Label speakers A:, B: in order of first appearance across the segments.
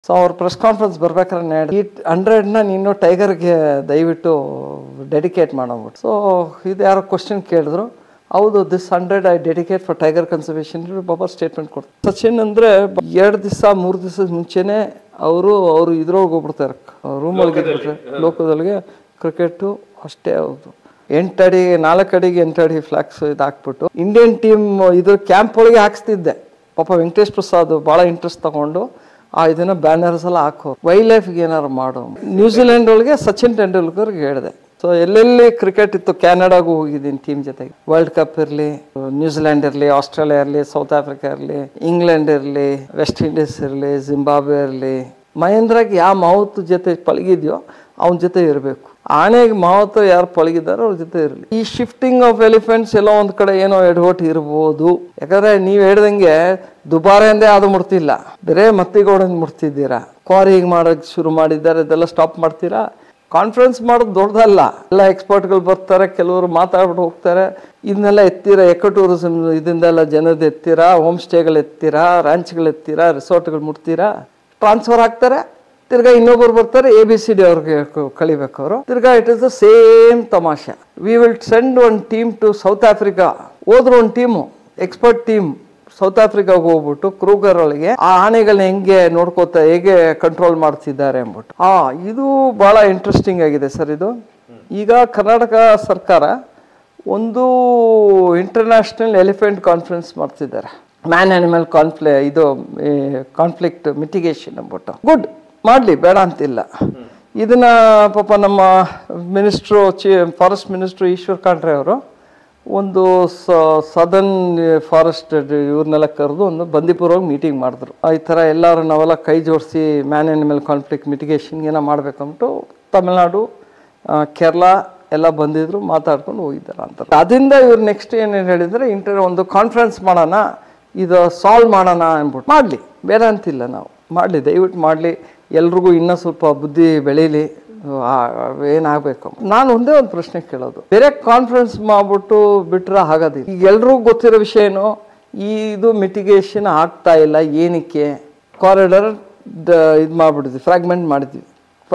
A: So ಅವ್ರ press conference ಬರ್ಬೇಕಾದ್ರೆ ಈ 100ನ ನೀನು ಟೈಗರ್ಗೆ ದಯವಿಟ್ಟು ಡೆಡಿಕೇಟ್ ಮಾಡೋಗ್ಬಿಟ್ಟು. ಸೊ ಇದು ಯಾರೋ ಕ್ವಶನ್ ಕೇಳಿದ್ರು, ಹೌದು this 100 I dedicate for tiger conservation. ಬಾಬಾ ಸ್ಟೇಟ್ಮೆಂಟ್ ಕೊಡ್ತಾರೆ. ಸಚಿನ್ ಅಂದರೆ 2 ದಿವಸ 3 ದಿವಸದ ಮುಂಚೆನೆ ಅವರು ಇದ್ರೊಳಗೆ ಹೋಗ್ಬಿಡ್ತಾರೆ, ರೂಮ್ ಒಳಗೆ ಇದ್ಬಿಟ್ರೆ ಲೋಕದೊಳಗೆ ಕ್ರಿಕೆಟು ಅಷ್ಟೇ. ಹೌದು 8 ಅಡಿ 4 ಅಡಿಗೆ 8 ಅಡಿ ಫ್ಲಾಕ್ಸ್ ಇದು ಹಾಕ್ಬಿಟ್ಟು ಇಂಡಿಯನ್ ಟೀಮ್ ಇದು ಕ್ಯಾಂಪ್ ಒಳಗೆ ಹಾಕ್ಸ್ತಿದ್ದೆ. ಪಾಪ ವೆಂಕಟೇಶ್ ಪ್ರಸಾದ್ ಭಾಳ ಇಂಟ್ರೆಸ್ಟ್ ತಗೊಂಡು ಇದನ್ನ ಬ್ಯಾನರ್ಸ್ ಎಲ್ಲ ಹಾಕೋರು, ವೈಲ್ಡ್ ಲೈಫ್ಗೆ ಏನಾರು ಮಾಡು. ನ್ಯೂಜಿಲೆಂಡ್ ಒಳಗೆ ಸಚಿನ್ ತೆಂಡೂಲ್ಕರ್ಗೆ ಹೇಳಿದೆ. ಸೊ ಎಲ್ಲೆಲ್ಲಿ ಕ್ರಿಕೆಟ್ ಇತ್ತು, ಕ್ಯಾನಡಾಗೂ ಹೋಗಿದ್ದೀನಿ ಟೀಮ್ ಜೊತೆಗೆ. ವರ್ಲ್ಡ್ ಕಪ್ ಇರಲಿ, ನ್ಯೂಜಿಲೆಂಡ್ ಇರಲಿ, ಆಸ್ಟ್ರೇಲಿಯಾ ಇರಲಿ, ಸೌತ್ ಆಫ್ರಿಕಾ ಇರಲಿ, ಇಂಗ್ಲೆಂಡ್ ಇರಲಿ, ವೆಸ್ಟ್ ಇಂಡೀಸ್ ಇರಲಿ, ಜಿಂಬಾಬ್ವೆ ಇರಲಿ, ಮಹೇಂದ್ರಾಗೆ ಯಾವ ಮಾವತ್ ಜೊತೆ ಪಳಗಿದ್ಯೋ ಅವನ ಜೊತೆ ಇರಬೇಕು. ಆನೆಗೆ ಮಾವತ್ತು ಯಾರು ಪಳಗಿದಾರೋ ಅವ್ರ ಜೊತೆ ಇರಲಿ. ಈ ಶಿಫ್ಟಿಂಗ್ ಆಫ್ ಎಲಿಫೆಂಟ್ಸ್ ಎಲ್ಲೋ ಒಂದ್ ಕಡೆ ಏನೋ ಎಡವಟ್ಟು ಇರ್ಬೋದು. ಯಾಕಂದ್ರೆ ನೀವು ಹೇಳ್ದಂಗೆ ದುಬಾರೆಂದೇ ಅದು ಮುಡ್ತಿಲ್ಲ, ಬೇರೆ ಮತ್ತಿಗೋಡಂದು ಮುಡ್ತಿದ್ದೀರಾ. ಕ್ವಾರಿಂಗ್ ಮಾಡೋಕೆ ಶುರು ಮಾಡಿದ್ದಾರೆ, ಇದೆಲ್ಲ ಸ್ಟಾಪ್ ಮಾಡ್ತೀರಾ. ಕಾನ್ಫರೆನ್ಸ್ ಮಾಡೋದು ದೊಡ್ಡದಲ್ಲ, ಎಲ್ಲ ಎಕ್ಸ್ಪರ್ಟ್ಗಳು ಬರ್ತಾರೆ, ಕೆಲವರು ಮಾತಾಡ್ಬಿಟ್ಟು ಹೋಗ್ತಾರೆ. ಇದನ್ನೆಲ್ಲ ಎತ್ತೀರಾ, ಎಕೋ ಟೂರಿಸಮ್ ಇದರಿಂದೆಲ್ಲ ಜನದ ಎತ್ತೀರಾ, ಹೋಮ್ ಸ್ಟೇಗಳು ಎತ್ತೀರಾ, ರಾಂಚ್ಗಳು ಎತ್ತೀರಾ, ರಿಸಾರ್ಟ್ಗಳು ಮುಟ್ತೀರಾ, ಟ್ರಾನ್ಸ್ಫರ್ ಆಗ್ತಾರೆ. ತಿರ್ಗಾ ಇನ್ನೊಬ್ಬರು ಬರ್ತಾರೆ, ABCD ಅವ್ರಿಗೆ ಕಳಿಬೇಕು ಅವರು. ತಿರ್ಗಾ ಇಟ್ ಇಸ್ ದ ಸೇಮ್ ತಮಾಷೆ. We will send one team to South Africa. ಹೋದ್ರು ಒಂದು ಟೀಮು, ಎಕ್ಸ್ಪರ್ಟ್ ಟೀಮ್ ಸೌತ್ ಆಫ್ರಿಕಾಗೆ ಹೋಗ್ಬಿಟ್ಟು ಕ್ರೂಗರ್ ಒಳಗೆ ಆ ಆನೆಗಳನ್ನ ಹೆಂಗೆ ನೋಡ್ಕೋತಾ ಹೇಗೆ ಕಂಟ್ರೋಲ್ ಮಾಡ್ತಿದ್ದಾರೆ ಅಂದ್ಬಿಟ್ಟು. ಇದು ಬಹಳ ಇಂಟ್ರೆಸ್ಟಿಂಗ್ ಆಗಿದೆ ಸರ್. ಇದು ಈಗ ಕರ್ನಾಟಕ ಸರ್ಕಾರ ಒಂದು ಇಂಟರ್ನ್ಯಾಷನಲ್ ಎಲಿಫೆಂಟ್ ಕಾನ್ಫರೆನ್ಸ್ ಮಾಡ್ತಿದ್ದಾರೆ, ಮ್ಯಾನ್ ಆನಿಮಲ್ ಕಾನ್ಫ್ಲಿಕ್ಟ್ ಮಿಟಿಗೇಷನ್ ಅಂದ್ಬಿಟ್ಟು. ಗುಡ್, ಮಾಡಲಿ, ಬೇಡ ಅಂತಿಲ್ಲ. ಇದನ್ನ ಪಾಪ ನಮ್ಮ minister forest minister Eshwar Khandre ಅವರು ಒಂದು ಸದರ್ನ್ ಫಾರೆಸ್ಟ್ ಇವ್ರನ್ನೆಲ್ಲ ಕರೆದು ಒಂದು ಬಂದಿಪುರವಾಗಿ ಮೀಟಿಂಗ್ ಮಾಡಿದ್ರು. ಈ ಥರ ಎಲ್ಲರೂ ನಾವೆಲ್ಲ ಕೈ ಜೋಡಿಸಿ ಮ್ಯಾನ್ ಆನಿಮಲ್ ಕಾನ್ಫ್ಲಿಕ್ಟ್ ಮಿಟಿಗೇಷನ್ಗೆ ಏನೋ ಮಾಡ್ಬೇಕಂದ್ಬಿಟ್ಟು ತಮಿಳ್ನಾಡು, ಕೇರಳ ಎಲ್ಲ ಬಂದಿದ್ರು, ಮಾತಾಡ್ಕೊಂಡು ಹೋಗಿದ್ದಾರೆ ಅಂತ. ಅದರಿಂದ ಇವ್ರು ನೆಕ್ಸ್ಟ್ ಏನೇನು ಹೇಳಿದರೆ ಒಂದು ಕಾನ್ಫರೆನ್ಸ್ ಮಾಡೋಣ, ಇದು ಸಾಲ್ವ್ ಮಾಡೋಣ ಅಂದ್ಬಿಟ್ಟು. ಮಾಡಲಿ, ಬೇಡ ಅಂತಿಲ್ಲ, ನಾವು ಮಾಡಲಿ, ದಯವಿಟ್ಟು ಮಾಡಲಿ. ಎಲ್ರಿಗೂ ಇನ್ನೂ ಸ್ವಲ್ಪ ಬುದ್ಧಿ ಬೆಳೀಲಿ, ಏನಾಗಬೇಕು. ನಾನು ಒಂದೇ ಒಂದು ಪ್ರಶ್ನೆ ಕೇಳೋದು, ಬೇರೆ ಕಾನ್ಫರೆನ್ಸ್ ಮಾಡ್ಬಿಟ್ಟು ಬಿಟ್ರೆ ಆಗೋದಿಲ್ಲ. ಈಗ ಎಲ್ರಿಗೂ ಗೊತ್ತಿರೋ ವಿಷಯನೂ ಇದು ಮಿಟಿಗೇಷನ್ ಆಗ್ತಾ ಇಲ್ಲ. ಏನಕ್ಕೆ? ಕಾರಿಡಾರ್ ಇದು ಮಾಡಿಬಿಟ್ಟಿದ್ವಿ, ಫ್ರಾಗ್ಮೆಂಟ್ ಮಾಡಿದ್ವಿ,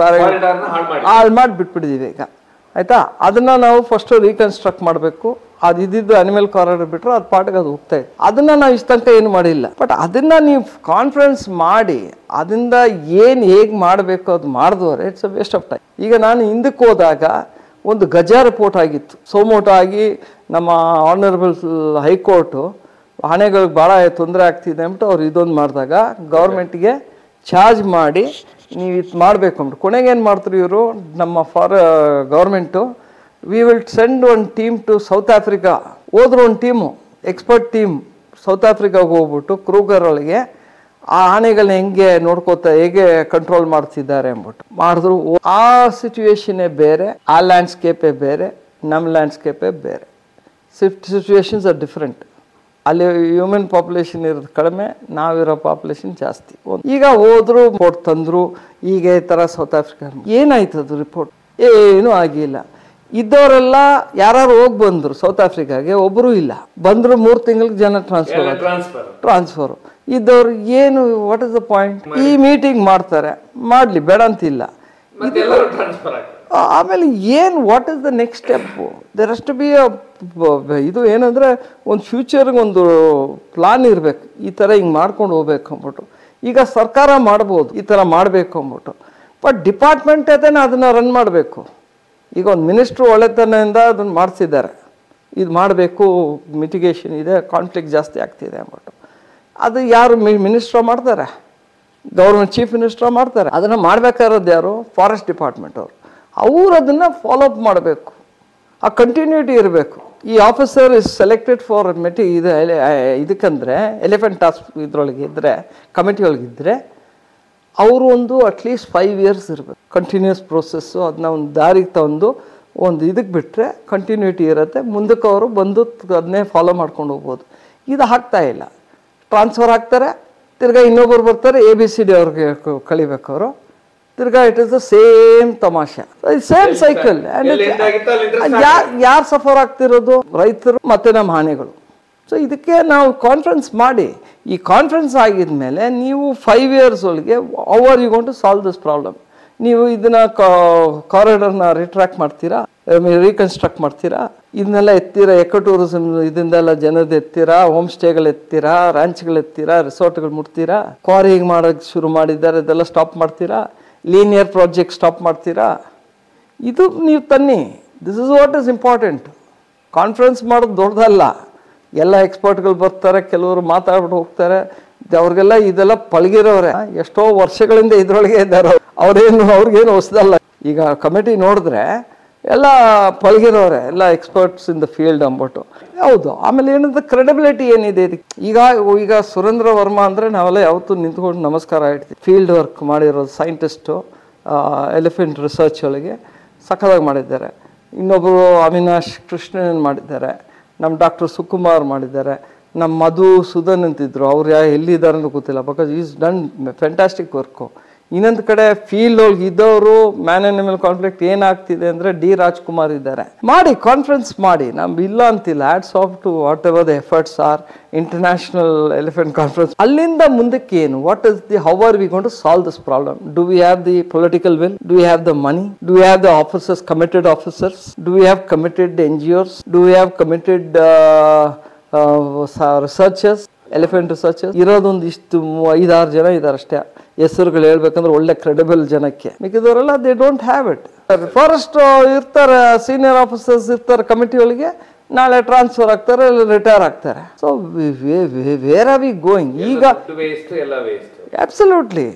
A: ಹಾಳು ಮಾಡಿ ಬಿಟ್ಬಿಟ್ಟಿದ್ದೀವಿ ಈಗ, ಆಯಿತಾ. ಅದನ್ನು ನಾವು ಫಸ್ಟು ರೀಕನ್ಸ್ಟ್ರಕ್ಟ್ ಮಾಡಬೇಕು. ಅದು ಇದ್ದಿದ್ದು ಅನಿಮಲ್ ಕಾರಿಡಾರ್ ಬಿಟ್ಟರೆ ಅದು ಪಾಟಿಗೆ ಅದು ಹೋಗ್ತಾ ಇದೆ. ಅದನ್ನು ನಾವು ಇಷ್ಟ ತನಕ ಏನು ಮಾಡಿಲ್ಲ. ಬಟ್ ಅದನ್ನು ನೀವು ಕಾನ್ಫರೆನ್ಸ್ ಮಾಡಿ ಅದರಿಂದ ಏನು ಹೇಗೆ ಮಾಡಬೇಕು ಅದು ಮಾಡಿದವ್ರೆ, it's a waste of time. ಈಗ ನಾನು ಹಿಂದಕ್ಕೆ ಹೋದಾಗ ಒಂದು ಗಜ ರಿಪೋರ್ಟ್ ಆಗಿತ್ತು, ಸೋಮೋಟ ಆಗಿ ನಮ್ಮ ಆನರಬಲ್ ಹೈಕೋರ್ಟು ಆನೆಗಳಿಗೆ ಭಾಳ ತೊಂದರೆ ಆಗ್ತಿದೆ ಅಂದ್ಬಿಟ್ಟು ಅವ್ರು ಇದೊಂದು ಮಾಡಿದಾಗ ಗೌರ್ಮೆಂಟ್ಗೆ ಚಾರ್ಜ್ ಮಾಡಿ ನೀವು ಇದು ಮಾಡಬೇಕು ಅಂದ್ಬಿಟ್ಟು. ಕೊನೆಗೆ ಏನು ಮಾಡ್ತಾರೆ ಇವರು, ನಮ್ಮ government, we will send one team to South Africa. ಹೋದ್ರು ಒಂದು ಟೀಮು, ಎಕ್ಸ್ಪರ್ಟ್ ಟೀಮ್ ಸೌತ್ ಆಫ್ರಿಕಾಗೆ ಹೋಗ್ಬಿಟ್ಟು ಕ್ರೂಗರ್ ಒಳಗೆ ಆ ಆನೆಗಳನ್ನ ಹೆಂಗೆ ನೋಡ್ಕೋತಾ ಹೇಗೆ ಕಂಟ್ರೋಲ್ ಮಾಡ್ತಿದ್ದಾರೆ ಅಂದ್ಬಿಟ್ಟು ಮಾಡಿದ್ರು. ಆ ಸಿಚುವೇಶನ್ನೇ ಬೇರೆ, ಆ ಲ್ಯಾಂಡ್ಸ್ಕೇಪೇ ಬೇರೆ, ನಮ್ಮ ಲ್ಯಾಂಡ್ಸ್ಕೇಪೇ ಬೇರೆ. Situations are different. ಅಲ್ಲಿ ಹ್ಯೂಮನ್ ಪಾಪ್ಯುಲೇಷನ್ ಇರೋದು ಕಡಿಮೆ, ನಾವಿರೋ ಪಾಪ್ಯುಲೇಷನ್ ಜಾಸ್ತಿ. ಈಗ ಹೋದ್ರು ರಿಪೋರ್ಟ್ ತಂದರು, ಈಗ ಈ ಥರ ಸೌತ್ ಆಫ್ರಿಕಾ ಏನಾಯ್ತು ಅದು ರಿಪೋರ್ಟ್? ಏನೂ ಆಗಿಲ್ಲ. ಇದ್ದವರೆಲ್ಲ ಯಾರು ಹೋಗಿ ಬಂದರು ಸೌತ್ ಆಫ್ರಿಕಾಗೆ, ಒಬ್ಬರು ಇಲ್ಲ. ಬಂದರು 3 ತಿಂಗಳಿಗೆ ಜನ ಟ್ರಾನ್ಸ್ಫರು. ಇದ್ದವ್ರು ಏನು, ವಾಟ್ ಇಸ್ ದ ಪಾಯಿಂಟ್? ಈ ಮೀಟಿಂಗ್ ಮಾಡ್ತಾರೆ, ಮಾಡಲಿ, ಬೇಡ ಅಂತಿಲ್ಲ. ಆಮೇಲೆ ಏನು, what is the next step? There has to be ಇದು ಏನಂದರೆ ಒಂದು ಫ್ಯೂಚರ್ಗೆ ಒಂದು ಪ್ಲಾನ್ ಇರಬೇಕು. ಈ ಥರ ಹಿಂಗೆ ಮಾಡ್ಕೊಂಡು ಹೋಗ್ಬೇಕು ಅಂದ್ಬಿಟ್ಟು. ಈಗ ಸರ್ಕಾರ ಮಾಡ್ಬೋದು ಈ ಥರ ಮಾಡಬೇಕು ಅಂದ್ಬಿಟ್ಟು, ಬಟ್ ಡಿಪಾರ್ಟ್ಮೆಂಟ್ ಅದನ್ನು ರನ್ ಮಾಡಬೇಕು. ಈಗ ಒಂದು ಮಿನಿಸ್ಟ್ರು ಒಳ್ಳೆತನದಿಂದ ಅದನ್ನು ಮಾಡಿಸಿದ್ದಾರೆ, ಇದು ಮಾಡಬೇಕು, ಮಿಟಿಗೇಷನ್ ಇದೆ, ಕಾನ್ಫ್ಲಿಕ್ಟ್ ಜಾಸ್ತಿ ಆಗ್ತಿದೆ ಅಂದ್ಬಿಟ್ಟು. ಅದು ಯಾರು ಮಿನಿಸ್ಟ್ರ ಮಾಡ್ತಾರೆ? ಗೌರ್ಮೆಂಟ್ ಚೀಫ್ ಮಿನಿಸ್ಟ್ರ ಮಾಡ್ತಾರೆ. ಅದನ್ನು ಮಾಡಬೇಕಾಗಿರೋದು ಯಾರು? ಫಾರೆಸ್ಟ್ ಡಿಪಾರ್ಟ್ಮೆಂಟ್ ಅವರು ಅದನ್ನು ಫಾಲೋಅಪ್ ಮಾಡಬೇಕು. ಆ ಕಂಟಿನ್ಯೂಟಿ ಇರಬೇಕು. ಈ ಆಫೀಸರ್ ಇಸ್ ಸೆಲೆಕ್ಟೆಡ್ ಫಾರ್ ಇದಕ್ಕಂದರೆ ಎಲಿಫೆಂಟ್ ಟಾಸ್ಕ್ ಇದರೊಳಗೆ ಇದ್ದರೆ, ಕಮಿಟಿ ಒಳಗಿದ್ದರೆ ಅವರು ಒಂದು ಅಟ್ಲೀಸ್ಟ್ 5 years ಇರಬೇಕು. ಕಂಟಿನ್ಯೂಸ್ ಪ್ರೋಸೆಸ್ಸು, ಅದನ್ನ ಒಂದು ದಾರಿಗೆ ತಂದು ಒಂದು ಇದಕ್ಕೆ ಬಿಟ್ಟರೆ ಕಂಟಿನ್ಯೂಟಿ ಇರುತ್ತೆ. ಮುಂದಕ್ಕೆ ಅವರು ಬಂದು ಅದನ್ನೇ ಫಾಲೋ ಮಾಡ್ಕೊಂಡು ಹೋಗ್ಬೋದು. ಇದು ಆಗ್ತಾ ಇಲ್ಲ. ಟ್ರಾನ್ಸ್ಫರ್ ಆಗ್ತಾರೆ, ತಿರ್ಗಾ ಇನ್ನೊಬ್ಬರು ಬರ್ತಾರೆ, ABCD ಅವ್ರಿಗೆ ಕಳಿಬೇಕು ಅವರು. ತಿರ್ಗಾ ಇಟ್ ಇಸ್ ದ ಸೇಮ್ ತಮಾಷೆ, ಸೇಮ್ ಸೈಕಲ್. ಯಾರು ಸಫರ್ ಆಗ್ತಿರೋದು? ರೈತರು ಮತ್ತು ನಮ್ಮ ಆನೆಗಳು. ಸೊ ಇದಕ್ಕೆ ನಾವು ಕಾನ್ಫರೆನ್ಸ್ ಮಾಡಿ, ಈ ಕಾನ್ಫರೆನ್ಸ್ ಆಗಿದ್ಮೇಲೆ ನೀವು 5 years ಒಳಗೆ how are you going to solve this problem. ನೀವು ಇದನ್ನ ಕಾರಿಡಾರ್ನ ರಿಟ್ರಾಕ್ಟ್ ಮಾಡ್ತೀರಾ, ರೀಕನ್ಸ್ಟ್ರಕ್ಟ್ ಮಾಡ್ತೀರಾ, ಇದನ್ನೆಲ್ಲ ಎತ್ತೀರಾ, ಎಕೋ ಟೂರಿಸಮ್ ಇದನ್ನೆಲ್ಲ ಜನದ ಎತ್ತೀರಾ, ಹೋಮ್ ಸ್ಟೇಗಳು ಎತ್ತೀರಾ, ರ್ಯಾಂಚ್ಗಳು ಎತ್ತೀರಾ, ರೆಸಾರ್ಟ್ಗಳು ಮುಟ್ತೀರಾ, ಕ್ವಾರಿಂಗ್ ಮಾಡೋಕ್ಕೆ ಶುರು ಮಾಡಿದ್ದಾರೆ ಇದೆಲ್ಲ ಸ್ಟಾಪ್ ಮಾಡ್ತೀರಾ, ಲೀನಿಯರ್ ಪ್ರಾಜೆಕ್ಟ್ ಸ್ಟಾಪ್ ಮಾಡ್ತೀರಾ. ಇದು ನೀವು ತನ್ನಿ. This is what is important. Conference ಮಾಡೋದು ದೊಡ್ಡದಲ್ಲ. ಎಲ್ಲ ಎಕ್ಸ್ಪರ್ಟ್ಗಳು ಬರ್ತಾರೆ, ಕೆಲವರು ಮಾತಾಡ್ಬಿಟ್ಟು ಹೋಗ್ತಾರೆ. ಅವ್ರಿಗೆಲ್ಲ ಇದೆಲ್ಲ ಪಳಗಿರೋರೆ, ಎಷ್ಟೋ ವರ್ಷಗಳಿಂದ ಇದರೊಳಗೆ ಇದ್ದಾರೆ. ಅವ್ರಿಗೇನು ಹೊಸದಲ್ಲ. ಈಗ ಕಮಿಟಿ ನೋಡಿದ್ರೆ ಎಲ್ಲ ಪಳಗಿರೋರೆ, ಎಲ್ಲ ಎಕ್ಸ್ಪರ್ಟ್ಸ್ ಇನ್ ದ ಫೀಲ್ಡ್ ಅಂದ್ಬಿಟ್ಟು. ಹೌದು. ಆಮೇಲೆ ಏನಂದ್ರೆ ಕ್ರೆಡಿಬಿಲಿಟಿ ಏನಿದೆ ಇದಕ್ಕೆ. ಈಗ ಸುರೇಂದ್ರ ವರ್ಮಾ ಅಂದರೆ ನಾವೆಲ್ಲ ಯಾವತ್ತೂ ನಿಂತ್ಕೊಂಡು ನಮಸ್ಕಾರ ಇಡ್ತೀವಿ. ಫೀಲ್ಡ್ ವರ್ಕ್ ಮಾಡಿರೋದು ಸೈಂಟಿಸ್ಟು, ಎಲಿಫೆಂಟ್ ರಿಸರ್ಚ್ ಒಳಗೆ ಸಖತ್ತಾಗಿ ಮಾಡಿದ್ದಾರೆ. ಇನ್ನೊಬ್ಬರು ಅವಿನಾಶ್ ಕೃಷ್ಣನ್ ಮಾಡಿದ್ದಾರೆ, ನಮ್ಮ ಡಾಕ್ಟರ್ ಸುಕುಮಾರ್ ಮಾಡಿದ್ದಾರೆ, ನಮ್ಮ ಮಧುಸೂದನ್ ಅಂತಿದ್ರು. ಅವ್ರು ಎಲ್ಲಿದ್ದಾರೆ ಅಂತ ಗೊತ್ತಿಲ್ಲ, because is done fantastic work. ಇನ್ನೊಂದು ಕಡೆ ಫೀಲ್ಡ್ ಒಳಗೆ ಇದ್ದವರು ಮ್ಯಾನ್ ಆನಿಮಲ್ ಕಾನ್ಫ್ಲಿಕ್ಟ್ ಏನಾಗ್ತಿದೆ ಅಂದರೆ ಡಿ ರಾಜ್ಕುಮಾರ್ ಇದ್ದಾರೆ. ಮಾಡಿ ಕಾನ್ಫರೆನ್ಸ್ ಮಾಡಿ, ನಮ್ಗೆ ಇಲ್ಲ ಅಂತಿಲ್ಲ. Hats off to whatever the efforts are. International elephant conference, ಅಲ್ಲಿಂದ ಮುಂದಕ್ಕೆ ಏನು, what is the how are we going to solve this problem. Do we have the political will, do we have the money, do we have the officers, committed officers, do we have committed NGOs, do we have committed researchers, elephant researchers. ಇರೋದೊಂದು ಇಷ್ಟು 5-6 ಜನ ಇದ್ದಾರೆ ಅಷ್ಟೇ. ಹೆಸರುಗಳು ಹೇಳ್ಬೇಕಂದ್ರೆ ಒಳ್ಳೆ credible ಜನಕ್ಕೆ. ಮಿಕ್ಕಿದವರೆಲ್ಲ they don't have it. Forest ಇರ್ತಾರೆ, ಸೀನಿಯರ್ ಆಫೀಸರ್ಸ್ ಇರ್ತಾರೆ ಕಮಿಟಿ ಒಳಗೆ, ನಾಳೆ ಟ್ರಾನ್ಸ್ಫರ್ ಆಗ್ತಾರೆ, ರಿಟೈರ್ ಆಗ್ತಾರೆ. So where are we going ಈಗ? ಅಬ್ಸಲ್ಯೂಟ್ಲಿ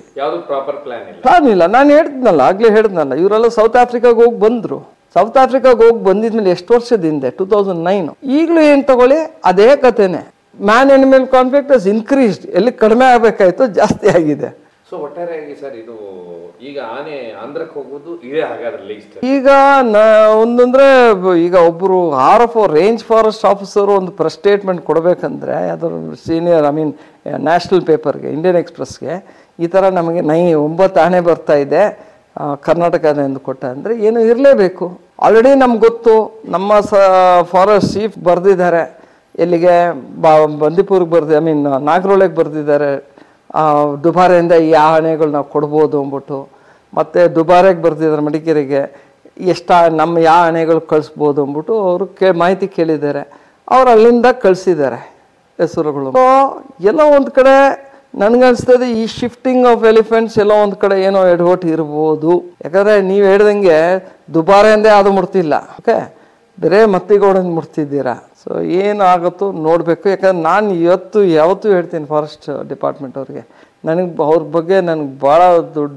A: ಪ್ಲಾನ್ ಇಲ್ಲ. ನಾನು ಹೇಳಿದ್ನಲ್ಲ ಇವರೆಲ್ಲ ಸೌತ್ ಆಫ್ರಿಕಾಗೆ ಹೋಗಿ ಬಂದ್ರು. ಸೌತ್ ಆಫ್ರಿಕಾಗೆ ಹೋಗಿ ಬಂದಿದ್ಮೇಲೆ ಎಷ್ಟು ವರ್ಷದ ಹಿಂದೆ, 2009. ಈಗಲೂ ಏನು ತಗೊಳ್ಳಿ, ಅದೇ ಕಥೆನೆ. Man animal conflict has increased. ಎಲ್ಲಿ ಕಡಿಮೆ ಆಗಬೇಕಾಯ್ತು, ಜಾಸ್ತಿ ಆಗಿದೆ.
B: ಸೊ ಒಟ್ಟಾರೆಯಾಗಿ ಸರ್, ಇದು ಈಗ ಆನೆ ಆಂಧ್ರಕ್ಕೆ ಹೋಗೋದು ಇದೇ ಹಾಗಾದ್ರೆ
A: ಈಗ ಒಂದಂದ್ರೆ, ಈಗ ಒಬ್ಬರು RFO ರೇಂಜ್ ಫಾರೆಸ್ಟ್ ಆಫೀಸರು ಒಂದು ಪ್ರೆಸ್ ಸ್ಟೇಟ್ಮೆಂಟ್ ಕೊಡಬೇಕಂದ್ರೆ ಅದರ ಸೀನಿಯರ್ ನ್ಯಾಷನಲ್ ಪೇಪರ್ಗೆ, ಇಂಡಿಯನ್ ಎಕ್ಸ್ಪ್ರೆಸ್ಗೆ, ಈ ಥರ ನಮಗೆ 9 ಆನೆ ಬರ್ತಾ ಇದೆ ಕರ್ನಾಟಕದಿಂದ ಕೊಟ್ಟ ಅಂದರೆ ಏನು ಇರಲೇಬೇಕು. ಆಲ್ರೆಡಿ ನಮ್ಗೆ ಗೊತ್ತು, ನಮ್ಮ ಫಾರೆಸ್ಟ್ ಚೀಫ್ ಬರೆದಿದ್ದಾರೆ. ಎಲ್ಲಿಗೆ ಬಂದಿಪುರ್ಗೆ ನಾಗರೋಳೆಗೆ ಬರೆದಿದ್ದಾರೆ. ದುಬಾರೆಯಿಂದ ಈ ಆನೆಗಳು ನಾವು ಕೊಡ್ಬೋದು ಅಂದ್ಬಿಟ್ಟು. ಮತ್ತು ದುಬಾರೆಗೆ ಬರ್ತಿದ್ದಾರೆ ಮಡಿಕೇರಿಗೆ, ನಮ್ಮ ಯಾವ ಆನೆಗಳು ಕಳಿಸ್ಬೋದು ಅಂದ್ಬಿಟ್ಟು ಅವರು ಮಾಹಿತಿ ಕೇಳಿದ್ದಾರೆ. ಅವ್ರು ಅಲ್ಲಿಂದ ಕಳಿಸಿದ್ದಾರೆ ಹೆಸರುಗಳು. ಎಲ್ಲೋ ಒಂದು ಕಡೆ ನನಗನ್ಸ್ತದೆ ಈ ಶಿಫ್ಟಿಂಗ್ ಆಫ್ ಎಲಿಫೆಂಟ್ಸ್ ಎಲ್ಲೋ ಒಂದು ಕಡೆ ಏನೋ ಎಡವಟ್ಟು ಇರ್ಬೋದು. ಯಾಕಂದರೆ ನೀವು ಹೇಳ್ದಂಗೆ ದುಬಾರೆಯಿಂದೇ ಅದು ಮುಡ್ತಿಲ್ಲ, ಓಕೆ, ಬೇರೆ ಮತ್ತಿಗೌಡನ ಮುಡ್ತಿದ್ದೀರಾ. ಸೊ ಏನಾಗುತ್ತೋ ನೋಡಬೇಕು. ಯಾಕಂದ್ರೆ ನಾನು ಯಾವತ್ತೂ ಹೇಳ್ತೀನಿ ಫಾರೆಸ್ಟ್ ಡಿಪಾರ್ಟ್ಮೆಂಟ್ ಅವ್ರಿಗೆ, ಅವ್ರ ಬಗ್ಗೆ ನನಗೆ ಭಾಳ ದೊಡ್ಡ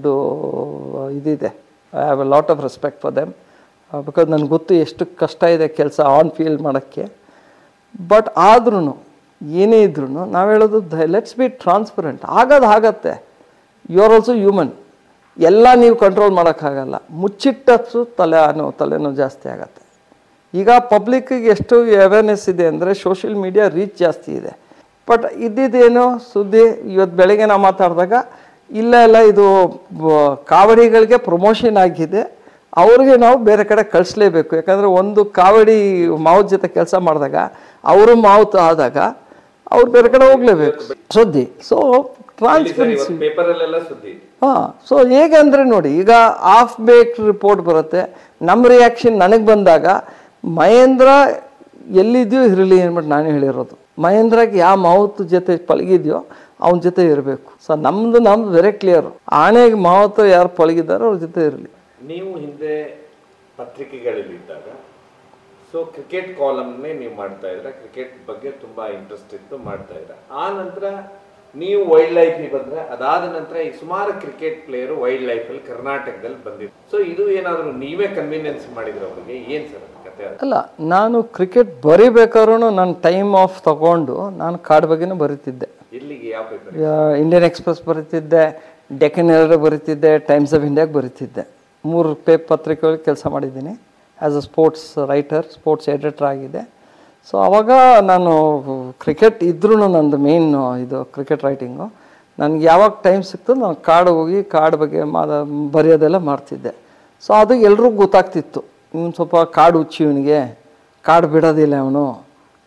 A: ಇದಿದೆ. I have a lot of respect for them. Because ನನಗೆ ಗೊತ್ತು ಎಷ್ಟು ಕಷ್ಟ ಇದೆ ಕೆಲಸ ಆನ್ ಫೀಲ್ಡ್ ಮಾಡೋಕ್ಕೆ. ಬಟ್ ಆದ್ರೂ ಏನೇ ಇದ್ರೂ ನಾವು ಹೇಳೋದು ಲೆಟ್ಸ್ ಬಿ ಟ್ರಾನ್ಸ್ಪರೆಂಟ್. ಆಗತ್ತೆ. You are also human. ಎಲ್ಲ ನೀವು ಕಂಟ್ರೋಲ್ ಮಾಡೋಕ್ಕಾಗಲ್ಲ. ಮುಚ್ಚಿಟ್ಟಷ್ಟು ತಲೆನೋವು ಜಾಸ್ತಿ ಆಗತ್ತೆ. ಈಗ ಪಬ್ಲಿಕ್ಕಿಗೆ ಎಷ್ಟು ಅವೇರ್ನೆಸ್ ಇದೆ ಅಂದರೆ ಸೋಷಿಯಲ್ ಮೀಡಿಯಾ ರೀಚ್ ಜಾಸ್ತಿ ಇದೆ. ಬಟ್ ಇದ್ದಿದ್ದೇನು ಸುದ್ದಿ, ಇವತ್ತು ಬೆಳಗ್ಗೆ ನಾವು ಮಾತಾಡಿದಾಗ ಇಲ್ಲ ಇದು ಕಾವಡಿಗಳಿಗೆ ಪ್ರಮೋಷನ್ ಆಗಿದೆ, ಅವ್ರಿಗೆ ನಾವು ಬೇರೆ ಕಡೆ ಕಳಿಸ್ಲೇಬೇಕು. ಯಾಕಂದರೆ ಒಂದು ಕಾವಡಿ ಮಾವುತ್ ಜೊತೆ ಕೆಲಸ ಮಾಡಿದಾಗ ಅವರು ಮಾವುತ್ ಆದಾಗ ಅವ್ರು ಬೇರೆ ಕಡೆ ಹೋಗ್ಲೇಬೇಕು. ಸುದ್ದಿ. So transparency. ಸೊ ಹೇಗೆ ಅಂದರೆ ನೋಡಿ, ಈಗ ಹಾಫ್ ಬೇಕ್ ರಿಪೋರ್ಟ್ ಬರುತ್ತೆ. ನಮ್ಮ ರಿಯಾಕ್ಷನ್ ನನಗೆ ಬಂದಾಗ ಮಹೇಂದ್ರ ಎಲ್ಲಿದೆಯೋ ಇರಲಿ ಅಂದ್ಬಿಟ್ಟು ನಾನು ಹೇಳಿರೋದು. ಮಹೇಂದ್ರಗೆ ಯಾವ ಮಾವತ್ತು ಜೊತೆ ಪಳಗಿದೆಯೋ ಅವನ ಜೊತೆ ಇರಬೇಕು. ಸೊ ನಮ್ದು ವೆರಿ ಕ್ಲಿಯರ್. ಆನೆಗೆ ಮಾವತ್ತು ಯಾರು ಪಳಗಿದ್ದಾರೋ ಅವ್ರ ಜೊತೆ ಇರಲಿ.
B: ನೀವು ಹಿಂದೆ ಪತ್ರಿಕೆಗಳಲ್ಲಿದ್ದಾಗ ಸೊ ಕ್ರಿಕೆಟ್ ಕಾಲಮ್ನೇ ನೀವು ಮಾಡ್ತಾ ಇದ್ರ, ಕ್ರಿಕೆಟ್ ಬಗ್ಗೆ ತುಂಬಾ ಇಂಟ್ರೆಸ್ಟ್ ಇತ್ತು, ಮಾಡ್ತಾ ಇದ್ರ. ಆ ನಂತರ ನೀವು ವೈಲ್ಡ್ ಲೈಫಿಗೆ ಬಂದ್ರೆ, ಅದಾದ ನಂತರ ಈ ಸುಮಾರು ಕ್ರಿಕೆಟ್ ಪ್ಲೇಯರು ವೈಲ್ಡ್ ಲೈಫಲ್ಲಿ ಕರ್ನಾಟಕದಲ್ಲಿ ಬಂದಿದ್ರು. ಸೊ ಇದು ಏನಾದರೂ ನೀವೇ ಕನ್ವೀನಿಯನ್ಸ್ ಮಾಡಿದ್ರೆ ಅವರಿಗೆ ಏನು ಸರ್ ಕತೆ?
A: ಅಲ್ಲ, ನಾನು ಕ್ರಿಕೆಟ್ ಬರಿಬೇಕಾದ್ರೂ ನಾನು ಟೈಮ್ ಆಫ್ ತಗೊಂಡು ನಾನು ಕಾಡ್ ಬಗ್ಗೆನೂ ಬರೀತಿದ್ದೆ.
B: ಇಲ್ಲಿಗೆ ಯಾವ ಪೇಪರ್?
A: ಇಂಡಿಯನ್ ಎಕ್ಸ್ಪ್ರೆಸ್ ಬರೀತಿದ್ದೆ, ಡೆಕ್ಕನ್ ಹೆರಾಲ್ಡ್ ಬರೀತಿದ್ದೆ, ಟೈಮ್ಸ್ ಆಫ್ ಇಂಡಿಯಾಗೆ ಬರೀತಿದ್ದೆ. 3 ಪತ್ರಿಕೆಗಳಿಗೆ ಕೆಲಸ ಮಾಡಿದ್ದೀನಿ. As a sports writer, sports editor ಆಗಿದೆ. ಸೊ ಆವಾಗ ನಾನು ಕ್ರಿಕೆಟ್ ಇದ್ರೂ ನಂದು ಮೇನ್ ಇದು ಕ್ರಿಕೆಟ್ ರೈಟಿಂಗು. ನನಗೆ ಯಾವಾಗ ಟೈಮ್ ಸಿಕ್ತು ನಾನು ಕಾಡು ಹೋಗಿ ಕಾಡು ಬಗ್ಗೆ ಬರೆಯೋದೆಲ್ಲ ಮಾಡ್ತಿದ್ದೆ. ಸೊ ಅದು ಎಲ್ರಿಗೂ ಗೊತ್ತಾಗ್ತಿತ್ತು, ಇವನು ಸ್ವಲ್ಪ ಕಾಡು ಹುಚ್ಚಿ, ಇವನಿಗೆ ಕಾಡು ಬಿಡೋದಿಲ್ಲ ಅವನು,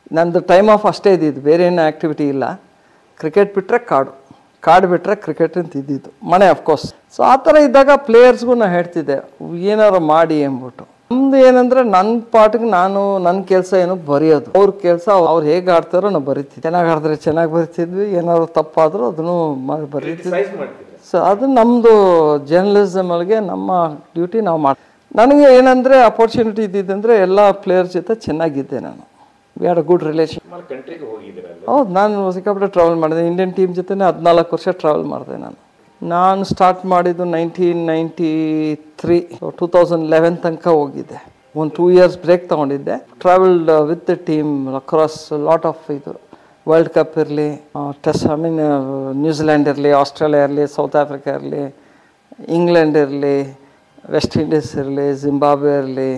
A: ನಂದು ಟೈಮ್ ಆಫ್ ಅಷ್ಟೇ ಇದ್ದಿದ್ದು, ಬೇರೆ ಏನೂ ಆ್ಯಕ್ಟಿವಿಟಿ ಇಲ್ಲ. ಕ್ರಿಕೆಟ್ ಬಿಟ್ಟರೆ ಕಾಡು ಬಿಟ್ಟರೆ ಕ್ರಿಕೆಟ್ ಅಂತ ಇದ್ದಿದ್ದು, ಮನೆ ಅಫ್ಕೋರ್ಸ್. ಸೊ ಆ ಥರ ಇದ್ದಾಗ ಪ್ಲೇಯರ್ಸ್ಗೂ ನಾನು ಹೇಳ್ತಿದ್ದೆ ಏನಾರು ಮಾಡಿ ಅಂದ್ಬಿಟ್ಟು. ನಮ್ದು ಏನಂದರೆ ನನ್ನ ಪಾಟಿಗೆ ನಾನು ನನ್ನ ಕೆಲಸ ಏನು ಬರೆಯೋದು, ಅವ್ರ ಕೆಲಸ ಅವ್ರು ಹೇಗೆ ಆಡ್ತಾರೋ ನಾವು ಬರಿತಿದ್ವಿ. ಚೆನ್ನಾಗಿ ಆಡಿದ್ರೆ ಚೆನ್ನಾಗಿ ಬರಿತಿದ್ವಿ, ಏನಾದ್ರು ತಪ್ಪಾದರೂ ಅದನ್ನು ಬರೀತಿದ್ವಿ. ಸೊ ಅದು ನಮ್ಮದು ಜರ್ನಲಿಸಮಲ್ಲಿ ನಮ್ಮ ಡ್ಯೂಟಿ ನಾವು ಮಾಡಿ. ನನಗೆ ಏನಂದರೆ ಅಪರ್ಚುನಿಟಿ ಇದ್ದಿದ್ದಂದರೆ ಎಲ್ಲ ಪ್ಲೇಯರ್ಸ್ ಜೊತೆ ಚೆನ್ನಾಗಿದ್ದೆ ನಾನು. We had a good relation. ಹೌದು, ನಾನು ಸಿಕ್ಕಾಪಟ್ಟೆ ಟ್ರಾವೆಲ್ ಮಾಡಿದೆ. ಇಂಡಿಯನ್ ಟೀಮ್ ಜೊತೆ 14 ವರ್ಷ ಟ್ರಾವೆಲ್ ಮಾಡಿದೆ ನಾನು ಸ್ಟಾರ್ಟ್ ಮಾಡಿದ್ದು 1993, 2011 ತನಕ ಹೋಗಿದ್ದೆ. ಒಂದು 2 years ಬ್ರೇಕ್ ತೊಗೊಂಡಿದ್ದೆ. Travelled with the team across lot of ಇದು ವರ್ಲ್ಡ್ ಕಪ್ ಇರಲಿ, ಟೆಸ್ಟ್, ನ್ಯೂಜಿಲ್ಯಾಂಡ್ ಇರಲಿ, ಆಸ್ಟ್ರೇಲಿಯಾ ಇರಲಿ, ಸೌತ್ ಆಫ್ರಿಕಾ ಇರಲಿ, ಇಂಗ್ಲೆಂಡ್ ಇರಲಿ, ವೆಸ್ಟ್ ಇಂಡೀಸ್ ಇರಲಿ, ಜಿಂಬಾಬ್ವೆ ಇರಲಿ,